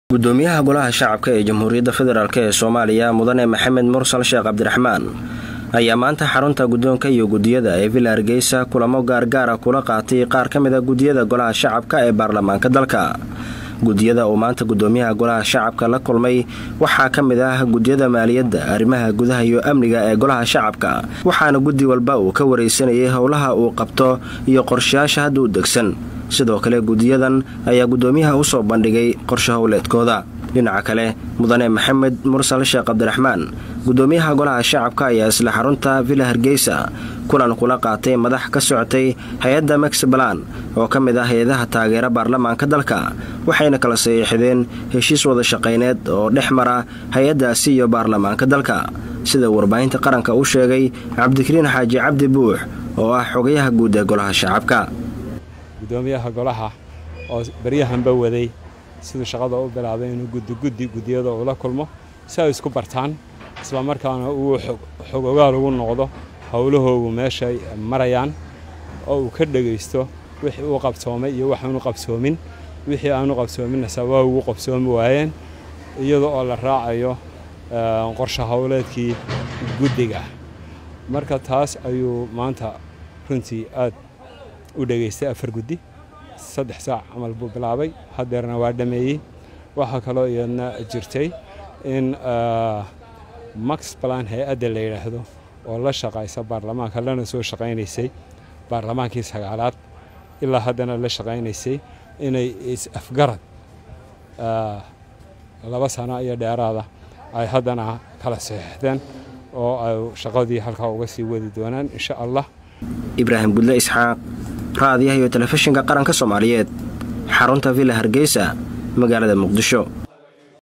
gudoomiyaha golaha shacabka ee Jamhuuriyadda Federaalk ee Soomaaliya Mudane Maxamed Mursal Sheekh Cabdiraxmaan ayaa maanta xarunta gudoonka iyo gudiyada ee Villa Hargeysa kulamo gaar kula qaatay qaar ka mid ah gudiyada golaha shacabka ee baarlamaanka dalka. gudiyada oo maanta gudoomiyaha golaha shacabka la kulmay waxaa ka mid ah gudiyada maaliyadda, arrimaha gudaha iyo amniga ee golaha shacabka, waxaana gudi walba uu ka wareysanayay howlaha uu qabto iyo qorshayaasha hadda u degsan. sidoo kale gudiyadan ayaa gudoomiyaha u soo bandhigay qorshe howleedkooda. dhinaca kale Mudane Maxamed Mursal Sheekh Cabdiraxmaan gudoomiyaha golaha shacabka ayaa isla xarunta Villa Hargeysa kulan kula qaatay madax ka socotay hay'adda Max Plan oo ka mid ah hay'adaha taageera baarlamaanka dalka, waxayna kala saxiixdeen heshiis wada shaqeyneed oo dhexmara hay'addaasi iyo baarlamaanka dalka, sida warbaahinta qaranka uu sheegay Cabdikariin Xaaji Cabdi Buux oo ah xogayaha guud ee golaha shacabka. gudoomiyaha golaha oo bariyahanba waday sidoo shaqada u bilaabay inuu gudiyada ula kulmo si ay isku bartaan isla markaana uu xogogaal ugu noqdo howlahoodu meesha ay marayaan oo uu ka dhageysto wixii uu qabsoomay iyo waxa uu qabsoomin, wixii aanu qabsoomin sabab uu qabsoomi waayeen iyadoo oo la raacayo qorshe howleedkii gudiga. marka taas ayuu maanta runtii aad u dhageystay 4 gudi 3 saac amal buu bilaabay, hadeerna waa dhameeyay. waxa kale oo iyadna jirtay in Max Plan hay'adda la yiraahdo oo la shaqaysa baarlamaanka lana soo shaqaynaysay baarlamaankii 9aad ilaa haddana la shaqaynaysay inay is afgarad 2 sano iyo dheeraada ay haddana kala saxiixdeen oo ay shaqadii halka uga sii wadi doonaan insha Allah. Ibrahim Gudle Isxaaq, raadiyaha iyo telefishinka qaranka Soomaaliyeed, xarunta Villa Hargeysa, magaalada Muqdisho.